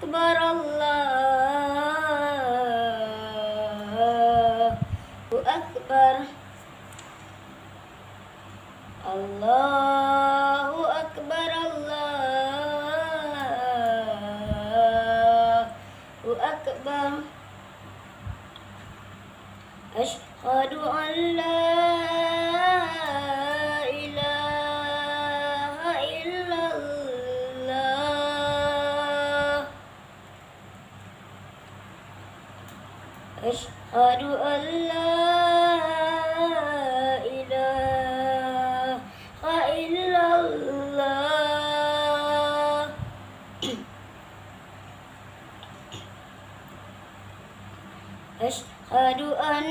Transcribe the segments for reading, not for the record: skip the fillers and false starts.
akbar, Allahu akbar, Allahu akbar, Allahu akbar. Asyhadu an la ilaha illallah. Asyhadu an la ilaha illallah. Asyhadu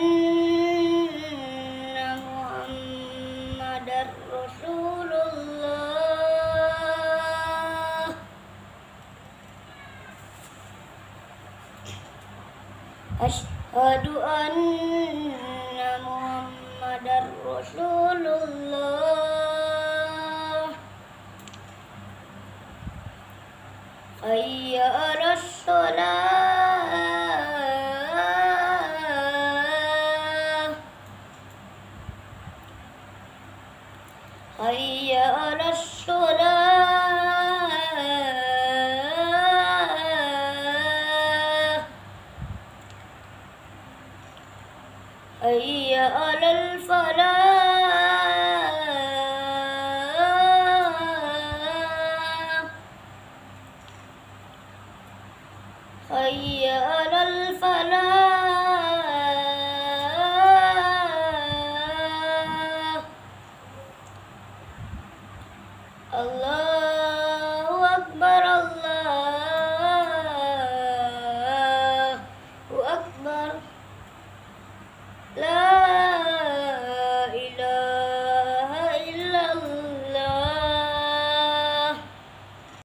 anna Muhammadar Rasulullah. Asyhadu anna Muhammadar Rasulullah. Hayya 'alas shalah. Hayya 'alas shalah. Hayya 'alal falah. Hayya